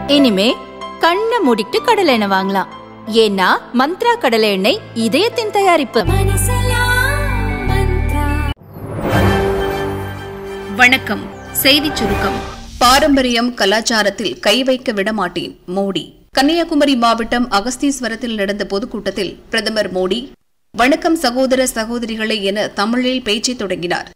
இனிமே கண்ணை மூடிட்டு கடலை எண்ணெய் வாங்கலாம். ஏன்னா மந்த்ரா கடலை எண்ணெய் இதயத்தின் தயாரிப்பு. வணக்கம். செய்திச் சுருக்கம். பாரம்பரியம் கலாச்சாரத்தில் கை வைக்க விடமாட்டேன் மோடி. கன்னியாகுமரி மாவட்டம் அகஸ்தீஸ்வரத்தில் நடந்த பொதுக்கூட்டத்தில் பிரதமர் மோடி வணக்கம் சகோதர சகோதரிகளே என தமிழில் பேச்சை தொடங்கினார்.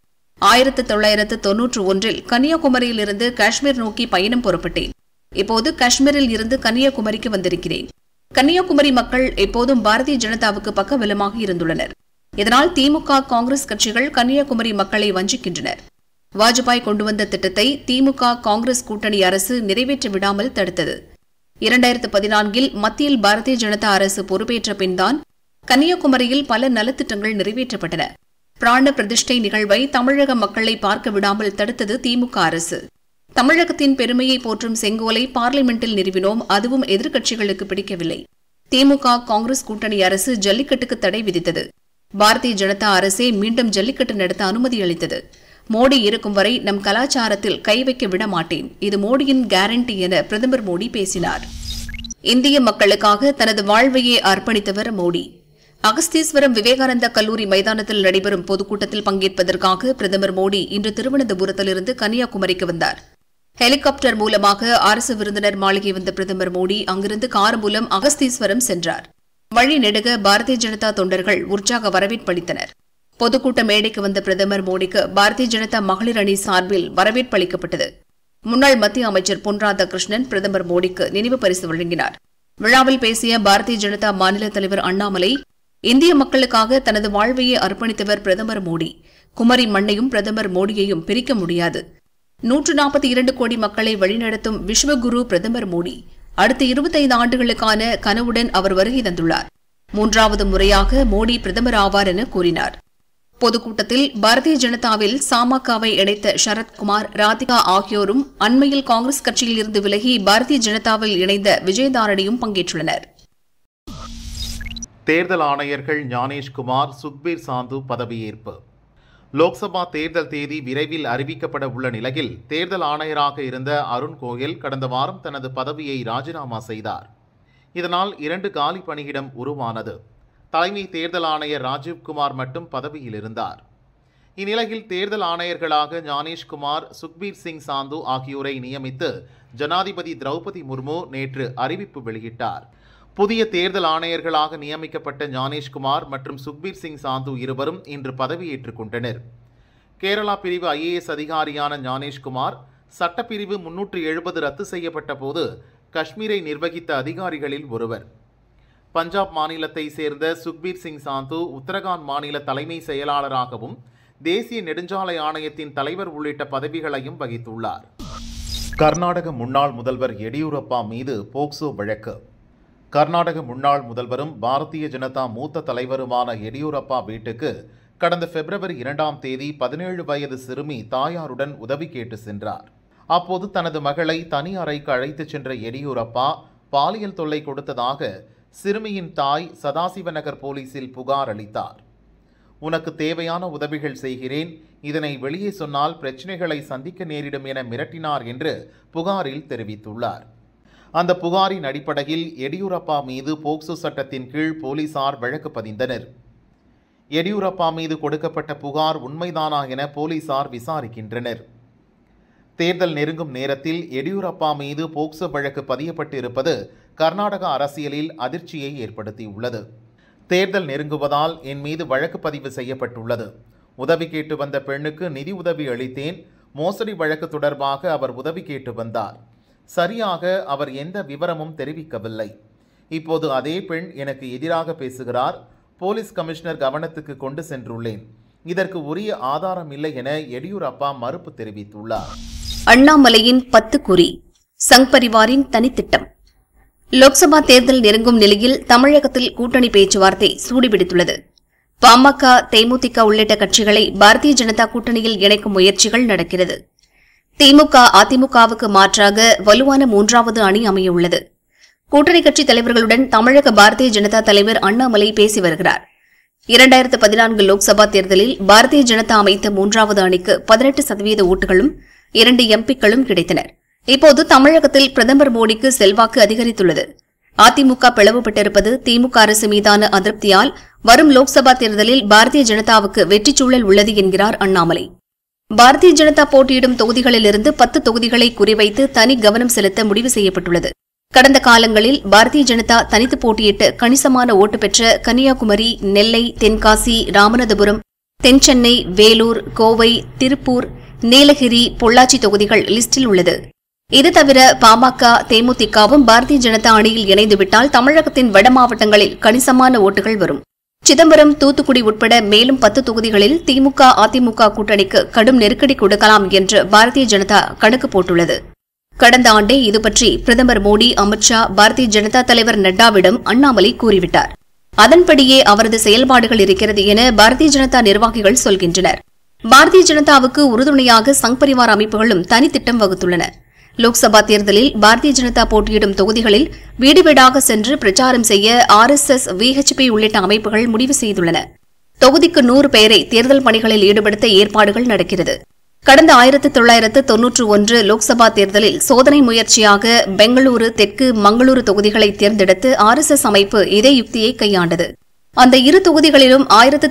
1991 கன்னியாகுமரியிலிருந்து காஷ்மீர் நோக்கி பயணம் புறப்பட்டேன். இப்போது காஷ்மீரில் இருந்து கன்னியாகுமரிக்கு வந்திருக்கிறேன். கன்னியாகுமரி மக்கள் எப்போதும் பாரதிய ஜனதாவுக்கு பக்கபலமாக இருந்துள்ளனர். இதனால் திமுக காங்கிரஸ் கட்சிகள் கன்னியாகுமரி மக்களை வஞ்சிக்கின்றனர். வாஜ்பாய் கொண்டு வந்த திட்டத்தை திமுக காங்கிரஸ் கூட்டணி அரசு நிறைவேற்ற விடாமல் தடுத்தது. 2014 மத்தியில் பாரதிய ஜனதா அரசு பொறுப்பேற்ற பின்தான் கன்னியாகுமரியில் பல நலத்திட்டங்கள் நிறைவேற்றப்பட்டன. பிராண பிரதிஷ்டை நிகழ்வை தமிழக மக்களை பார்க்க விடாமல் தடுத்தது திமுக அரசு. தமிழகத்தின் பெருமையை போற்றும் செங்கோலை பார்லிமெண்டில் நிறுவினோம். அதுவும் எதிர்க்கட்சிகளுக்கு பிடிக்கவில்லை. திமுக காங்கிரஸ் கூட்டணி அரசு ஜல்லிக்கட்டுக்கு தடை விதித்தது. பாரதிய ஜனதா அரசே மீண்டும் ஜல்லிக்கட்டு நடத்த அனுமதி அளித்தது. மோடி இருக்கும் வரை நம் கலாச்சாரத்தில் கை வைக்க விட மாட்டேன், இது மோடியின் கேரண்டி என பிரதமர் மோடி பேசினார். இந்திய மக்களுக்காக தனது வாழ்வையே அர்ப்பணித்தவர் மோடி. அகஸ்தீஸ்வரம் விவேகானந்தா கல்லூரி மைதானத்தில் நடைபெறும் பொதுக்கூட்டத்தில் பங்கேற்பதற்காக பிரதமர் மோடி இன்று திருவனந்தபுரத்திலிருந்து கன்னியாகுமரிக்கு வந்தார். ஹெலிகாப்டர் மூலமாக அரசு விருந்தினர் மாளிகை வந்த பிரதமர் மோடி அங்கிருந்து கார் மூலம் அகஸ்தீஸ்வரம் சென்றார். வழி நெடுக பாரதிய ஜனதா தொண்டர்கள் உற்சாக வரவேற்பளித்தனர். பொதுக்கூட்ட மேடைக்கு வந்த பிரதமர் மோடிக்கு பாரதிய ஜனதா மகளிர் அணி சார்பில் வரவேற்பு அளிக்கப்பட்டது. முன்னாள் மத்திய அமைச்சர் பொன் ராதாகிருஷ்ணன் பிரதமர் மோடிக்கு நினைவு பரிசு வழங்கினார். விழாவில் பேசிய பாரதிய ஜனதா மாநில தலைவர் அண்ணாமலை, இந்திய மக்களுக்காக தனது வாழ்வையே அர்ப்பணித்தவர் பிரதமர் மோடி. குமரி மண்ணையும் பிரதமர் மோடியையும் பிரிக்க முடியாது. 142 கோடி மக்களை வழிநடத்தும் விஸ்வகுரு பிரதமர் மோடி. அடுத்த 25 ஆண்டுகளுக்கான கனவுடன் அவர் வருகை தந்துள்ளார். 3வது முறையாக மோடி பிரதமர் ஆவார் என கூறினார். பொதுக்கூட்டத்தில் பாரதிய ஜனதாவில் சாமகவை இணைத்த சரத்குமார், ராதிகா ஆகியோரும் அண்மையில் காங்கிரஸ் கட்சியில் இருந்து விலகி பாரதிய ஜனதாவில் இணைந்த விஜயதாரணியும் பங்கேற்றுள்ளனர். தேர்தல் ஆணையர்கள் ஞானேஷ்குமார், சுக்பீர் சாந்து பதவியேற்பு. லோக்சபா தேர்தல் தேதி விரைவில் அறிவிக்கப்பட உள்ள நிலையில் தேர்தல் ஆணையராக இருந்த அருண் கோயல் கடந்த வாரம் தனது பதவியை ராஜினாமா செய்தார். இதனால் 2 காலி பணியிடம் உருவானது. தலைமை தேர்தல் ஆணையர் ராஜீவ்குமார் மட்டும் பதவியில் இருந்தார். இந்நிலையில் தேர்தல் ஆணையர்களாக ஞானேஷ்குமார், சுக்பீர் சிங் சாந்து ஆகியோரை நியமித்து ஜனாதிபதி திரௌபதி முர்மு நேற்று அறிவிப்பு வெளியிட்டார். புதிய தேர்தல் ஆணையர்களாக நியமிக்கப்பட்ட ஞானேஷ்குமார் மற்றும் சுக்பீர் சிங் சாந்து இருவரும் இன்று பதவியேற்றுக் கொண்டனர். கேரளா பிரிவு IAS அதிகாரியான ஞானேஷ்குமார் சட்டப்பிரிவு 370 ரத்து செய்யப்பட்ட போது காஷ்மீரை நிர்வகித்த அதிகாரிகளில் ஒருவர். பஞ்சாப் மாநிலத்தை சேர்ந்த சுக்பீர் சிங் சாந்து உத்தரகாண்ட் மாநில தலைமை செயலாளராகவும் தேசிய நெடுஞ்சாலை ஆணையத்தின் தலைவர் உள்ளிட்ட பதவிகளையும் வகித்துள்ளார். கர்நாடக முன்னாள் முதல்வர் எடியூரப்பா மீது போக்சோ வழக்கு. கர்நாடக முன்னாள் முதல்வரும் பாரதிய ஜனதா மூத்த தலைவருமான எடியூரப்பா வீட்டுக்கு கடந்த பிப்ரவரி 2ஆம் தேதி 17 வயது சிறுமி தாயாருடன் உதவி கேட்டு சென்றார். அப்போது தனது மகளை தனி அறைக்கு அழைத்துச் சென்ற எடியூரப்பா பாலியல் தொல்லை கொடுத்ததாக சிறுமியின் தாய் சதாசிவநகர் போலீசில் புகார் அளித்தார். உனக்கு தேவையான உதவிகள் செய்கிறேன், இதனை வெளியே சொன்னால் பிரச்சினைகளை சந்திக்க நேரிடும் என மிரட்டினார் என்று புகாரில் தெரிவித்துள்ளார். அந்த புகாரின் அடிப்படையில் எடியூரப்பா மீது போக்சோ சட்டத்தின் கீழ் போலீசார் வழக்கு பதிந்தனர். எடியூரப்பா மீது கொடுக்கப்பட்ட புகார் உண்மைதானா என போலீசார் விசாரிக்கின்றனர். தேர்தல் நெருங்கும் நேரத்தில் எடியூரப்பா மீது போக்சோ வழக்கு பதியப்பட்டு இருப்பது கர்நாடக அரசியலில் அதிர்ச்சியை ஏற்படுத்தியுள்ளது. தேர்தல் நெருங்குவதால் என் மீது வழக்கு பதிவு செய்யப்பட்டுள்ளது. உதவி கேட்டு வந்த பெண்ணுக்கு நிதி உதவி அளித்தேன். மோசடி வழக்கு தொடர்பாக அவர் உதவி கேட்டு வந்தார். சரியாக அவர் எந்த விவரமும் தெரிவிக்கவில்லை. இப்போது அதே பெண் எனக்கு எதிராக பேசுகிறார். போலீஸ் கமிஷனர் கவனத்துக்கு கொண்டு சென்றுள்ளேன். இதற்கு உரிய ஆதாரம் இல்லை என எடியூரப்பா மறுப்பு தெரிவித்துள்ளார். அண்ணாமலையின் 10 குறி, சங் பரிவாரின் தனித்திட்டம். லோக்சபா தேர்தல் நெருங்கும் நிலையில் தமிழகத்தில் கூட்டணி பேச்சுவார்த்தை சூடுபிடித்துள்ளது. பாமக, தேமுதிக உள்ளிட்ட கட்சிகளை பாரதிய ஜனதா கூட்டணியில் இணைக்கும் முயற்சிகள் நடக்கிறது. திமுக, அதிமுகவுக்கு மாற்றாக வலுவான 3வது அணி அமையவுள்ளது. கூட்டணி கட்சி தலைவர்களுடன் தமிழக பாரதிய ஜனதா தலைவர் அண்ணாமலை பேசி வருகிறார். 2014 லோக்சபா தேர்தலில் பாரதிய ஜனதா அமைத்த 3வது அணிக்கு 18% ஓட்டுகளும் 2 எம்பிக்களும் கிடைத்தனர். இப்போது தமிழகத்தில் பிரதமர் மோடிக்கு செல்வாக்கு அதிகரித்துள்ளது. அதிமுக பிளவுபட்டிருப்பது திமுக அரசு மீதான அதிருப்தியால் வரும் லோக்சபா தேர்தலில் பாரதிய ஜனதாவுக்கு வெற்றிச் சூழல் உள்ளது என்கிறார் அண்ணாமலை. பாரதிய ஜனதா போட்டியிடும் தொகுதிகளிலிருந்து 10 தொகுதிகளை குறிவைத்து தனி கவனம் செலுத்த முடிவு செய்யப்பட்டுள்ளது. கடந்த காலங்களில் பாரதிய ஜனதா தனித்து போட்டியிட்டு கணிசமான ஓட்டு பெற்ற கன்னியாகுமரி, நெல்லை, தென்காசி, ராமநாதபுரம், தென்சென்னை, வேலூர், கோவை, திருப்பூர், நீலகிரி, பொள்ளாச்சி தொகுதிகள் லிஸ்டில் உள்ளது. இது தவிர பாமக, தேமுதிகவும் பாரதிய ஜனதா அணியில் இணைந்துவிட்டால் தமிழகத்தின் வட மாவட்டங்களில் கணிசமான ஓட்டுகள் வரும். சிதம்பரம், தூத்துக்குடி உட்பட மேலும் 10 தொகுதிகளில் திமுக, அதிமுக கூட்டணிக்கு கடும் நெருக்கடி கொடுக்கலாம் என்று பாரதிய ஜனதா கணக்கு போட்டுள்ளது. கடந்த ஆண்டே இதுபற்றி பிரதமர் மோடி, அமித்ஷா, பாரதிய ஜனதா தலைவர் நட்டாவிடம் அண்ணாமலை கூறிவிட்டார். அதன்படியே அவரது செயல்பாடுகள் இருக்கிறது என பாரதிய ஜனதா நிர்வாகிகள் சொல்கின்றனர். பாரதிய ஜனதாவுக்கு உறுதுணையாக சங் பரிவார் அமைப்புகளும் தனித்திட்டம் வகுத்துள்ளன. லோக்சபா தேர்தலில் பாரதிய ஜனதா போட்டியிடும் தொகுதிகளில் வீடு வீடாக சென்று பிரச்சாரம் செய்ய RSS, VHP உள்ளிட்ட அமைப்புகள் முடிவு செய்துள்ளன. தொகுதிக்கு 100 பேரை தேர்தல் பணிகளில் ஈடுபடுத்த ஏற்பாடுகள் நடக்கிறது. கடந்த 1991 லோக்சபா தேர்தலில் சோதனை முயற்சியாக பெங்களூரு தெற்கு, மங்களூரு தொகுதிகளை தேர்ந்தெடுத்து RSS அமைப்பு இதே யுக்தியை கையாண்டது. அந்த 2 தொகுதிகளிலும்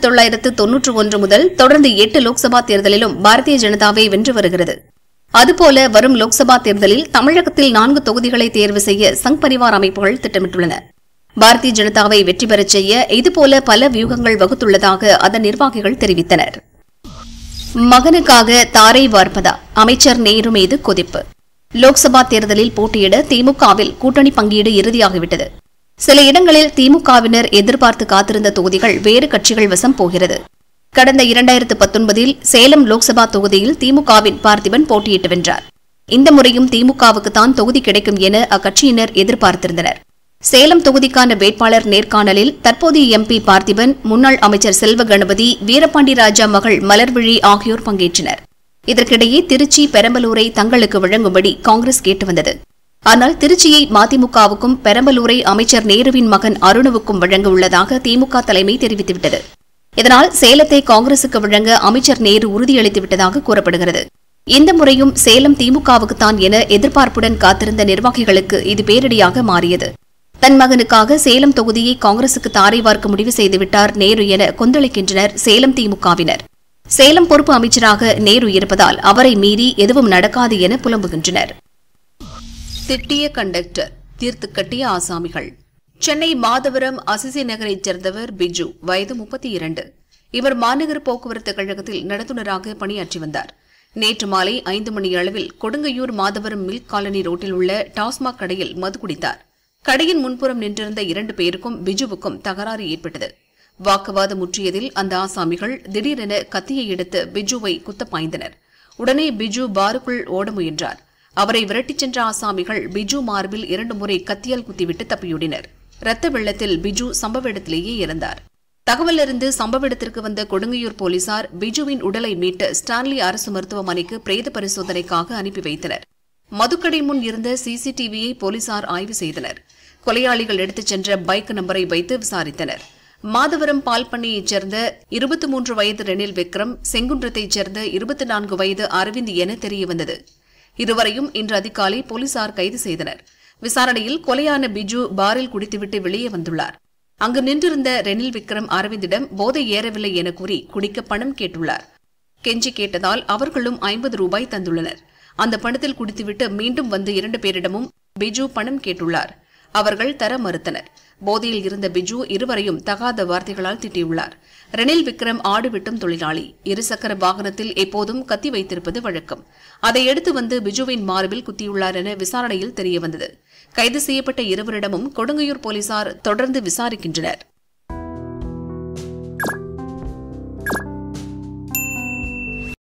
1991 முதல் தொடர்ந்து 8 லோக்சபா தேர்தலிலும் பாரதிய ஜனதாவை வென்று வருகிறது. அதுபோல வரும் லோக்சபா தேர்தலில் தமிழகத்தில் 4 தொகுதிகளை தேர்வு செய்ய சங் பரிவார் அமைப்புகள் திட்டமிட்டுள்ளன. பாரதிய ஜனதாவை வெற்றி பெறச் செய்ய இதுபோல பல வியூகங்கள் வகுத்துள்ளதாக அதன் நிர்வாகிகள் தெரிவித்தனர். மகனுக்காக தாரை வார்ப்பதா? அமைச்சர் நேரு மீது கொதிப்பு. லோக்சபா தேர்தலில் போட்டியிட திமுகவில் கூட்டணி பங்கீடு இறுதியாகிவிட்டது. சில இடங்களில் திமுகவினர் எதிர்பார்த்து காத்திருந்த தொகுதிகள் வேறு கட்சிகள் வசம் போகிறது. கடந்த 2019 சேலம் லோக்சபா தொகுதியில் திமுகவின் பார்த்திபன் போட்டியிட்டு வென்றார். இந்த முறையும் திமுகவுக்குத்தான் தொகுதி கிடைக்கும் என அக்கட்சியினர் எதிர்பார்த்திருந்தனர். சேலம் தொகுதிக்கான வேட்பாளர் நேர்காணலில் தற்போதைய MP பார்த்திபன், முன்னாள் அமைச்சர் செல்வ கணபதி, வீரபாண்டி ராஜா மகள் மலர்விழி ஆகியோர் பங்கேற்றனர். இதற்கிடையே திருச்சி, பெரம்பலூரை தங்களுக்கு வழங்கும்படி காங்கிரஸ் கேட்டு வந்தது. ஆனால் திருச்சியை மதிமுகவுக்கும், பெரம்பலூரை அமைச்சர் நேருவின் மகன் அருணுவுக்கும் வழங்க உள்ளதாக திமுக தலைமை தெரிவித்துவிட்டது. இதனால் சேலத்தை காங்கிரசுக்கு வழங்க அமைச்சர் நேரு உறுதியளித்துவிட்டதாக கூறப்படுகிறது. இந்த முறையும் சேலம் திமுகவுக்குத்தான் என எதிர்பார்ப்புடன் காத்திருந்த நிர்வாகிகளுக்கு இது பேரிடியாக மாறியது. தன் மகனுக்காக சேலம் தொகுதியை காங்கிரசுக்கு தாரை வார்க்க முடிவு செய்துவிட்டார் நேரு என கொந்தளிக்கின்றனர் சேலம் திமுகவினர். சேலம் பொறுப்பு அமைச்சராக நேரு இருப்பதால் அவரை மீறி எதுவும் நடக்காது என புலம்புகின்றனர். திட்டிய கண்டக்டர், தீர்த்து கட்டிய ஆசாமிகள். சென்னை மாதவரம் அசிசி நகரைச் சேர்ந்தவர் பிஜு, வயது 32. இவர் மாநகர போக்குவரத்து கழகத்தில் நடத்துனராக பணியாற்றி வந்தார். நேற்று மாலை 5 மணி அளவில் கொடுங்கையூர் மாதவரம் மில்க் காலனி ரோட்டில் உள்ள டாஸ்மாக் கடையில் மது குடித்தார். கடையின் முன்புறம் நின்றிருந்த 2 பேருக்கும் பிஜுவுக்கும் தகராறு ஏற்பட்டது. வாக்குவாதம் முற்றியதில் அந்த ஆசாமிகள் திடீரென கத்தியை எடுத்து பிஜுவை குத்த பாய்ந்தனர். உடனே பிஜு பாருக்குள் ஓட முயன்றார். அவரை விரட்டிச் சென்ற ஆசாமிகள் பிஜு மார்பில் 2 முறை கத்தியால் குத்திவிட்டு தப்பியோடினர். ரத்த வெள்ளத்தில் பிஜு சம்பவ இடத்திலேயே இறந்தார். தகவலிருந்து சம்பவ இடத்திற்கு வந்த கொடுங்கையூர் போலீசார் பிஜுவின் உடலை மீட்டு ஸ்டான்லி அரசு மருத்துவமனைக்கு பிரேத பரிசோதனைக்காக அனுப்பி வைத்தனர். மதுக்கடை முன் இருந்த CCTVயை போலீசார் ஆய்வு செய்தனர். கொலையாளிகள் எடுத்துச் சென்ற பைக் நம்பரை வைத்து விசாரித்தனர். மாதவரம் பால் பண்ணையைச் சேர்ந்த 23 வயது ரெனில் விக்ரம், செங்குன்றத்தைச் சேர்ந்த 24 வயது அரவிந்த் என தெரியவந்தது. இருவரையும் இன்று அதிகாலை போலீசார் கைது செய்தனர். விசாரணையில் கொலையான பிஜு பாரில் குடித்துவிட்டு வெளியே வந்துள்ளார். அங்கு நின்றிருந்த ரெனில் விக்ரம் அரவிந்திடம் போதை ஏறவில்லை என கூறி குடிக்க பணம் கேட்டுள்ளார். கெஞ்சி கேட்டதால் அவர்களும் 50 ரூபாய் தந்துள்ளனர். அந்த பணத்தில் குடித்துவிட்டு மீண்டும் வந்து 2 பேரிடமும் பிஜு பணம் கேட்டுள்ளார். அவர்கள் தர மறுத்தனர். போதையில் இருந்த பிஜு இருவரையும் தகாத வார்த்தைகளால் திட்டியுள்ளார். ரெனில் விக்ரம் ஆடு வெட்டும் தொழிலாளி. 2 சக்கர வாகனத்தில் எப்போதும் கத்தி வைத்திருப்பது வழக்கம். அதை எடுத்து வந்து பிஜுவின் மார்பில் குத்தியுள்ளார் என விசாரணையில் தெரியவந்தது. கைது செய்யப்பட்ட இருவரிடமும் கொடுங்கையூர் போலீசார் தொடர்ந்து விசாரிக்கின்றனர்.